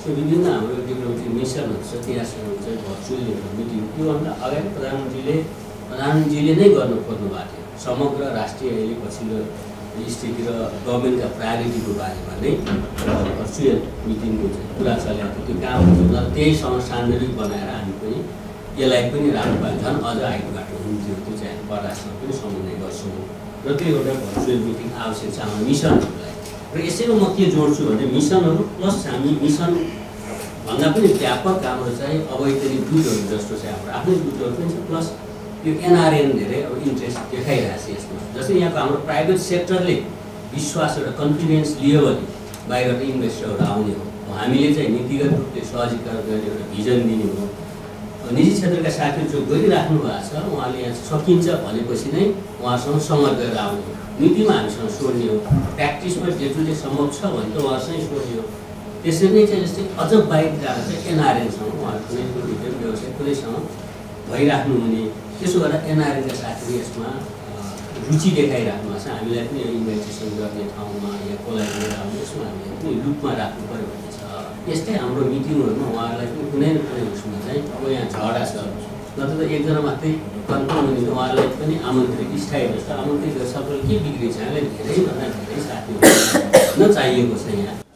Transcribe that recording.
विभिन्न हाम्रो डिप्लोमेटिक मिसनहरू छ त्यहाँसँग चाहिँ भर्चुअल मिटिङ त्योभन्दा अगाडि प्रधानमन्त्रीले नै गर्न खोज्नु भएको थियो समग्र राष्ट्रिय अहिले पछिल्लो स्थिति र गभर्मेन्टका प्रायोरिटीको बारेमा नै भर्चुअल मिटिङको चाहिँ कुरा चलेको थियो। त्यो काम हुँदैन त्यहीसँग सान्दर्भिक बनाएर हामी पनि यसलाई पनि राम्रो पायो झन् अझ आएको बाटो हुन्थ्यो। त्यो चाहिँ हामी परराष्ट्रमा पनि समन्वय गर्छौँ र त्यो एउटा भर्चुअल मिटिङ आवश्यक छ हाम्रो मिसनहरूलाई। र यसैमा म के जोड्छु भने मिसनहरू प्लस हामी मिसन भन्दा पनि व्यापक हाम्रो चाहिँ अवैतनिक दूतहरू जस्तो चाहिँ हाम्रो आफ्नै दूतहरू पनि छ प्लस यो एनआरएन धेरै अब इन्ट्रेस्ट देखाइरहेको छ यसमा। जस्तै यहाँको हाम्रो प्राइभेट सेक्टरले विश्वास एउटा कन्फिडेन्स लियो भने बाहिरबाट इन्भेस्टरहरू आउने हो। हामीले चाहिँ नीतिगत रूपले सहजीकरण गर्ने एउटा भिजन दिने हो। निजी क्षेत्रका साथीहरू जो गरिराख्नु भएको छ उहाँले यहाँ सकिन्छ भनेपछि नै उहाँसँग सहमत गरेर आउने हो। नीतिमा हामीसँग सोध्ने हो, प्र्याक्टिसमा जे सम्भव छ भने त उहाँसँग सोध्ने हो। त्यसरी नै चाहिँ जस्तै अझ बाहिर जाँदा चाहिँ एनआरएनसँग उहाँहरू कुनै रिटेल व्यवसाय कुनैसँग भइराख्नु हुने त्यसो गर्दा एनआरएनका साथीहरू यसमा रुचि देखाइराख्नु भएको छ। हामीलाई पनि इन्भेस्टिगेसन गर्ने ठाउँमा या कोलाइलेट आउने यसमा हामीले पनि लुपमा राख्नु पऱ्यो भन्ने छ। यस्तै हाम्रो मिटिङहरूमा उहाँहरूलाई पनि कुनै न कुनै उसमा चाहिँ अब यहाँ झगडा छ नत्र त एकजना मात्रै कन्फर्म हुने उहाँहरूलाई पनि आमन्त्रित स्थायी जस्तो आमन्त्रित सबैले के बिग्रिन्छ हामीलाई धेरैभन्दा धेरै साथीहरू चाहिएको छ यहाँ।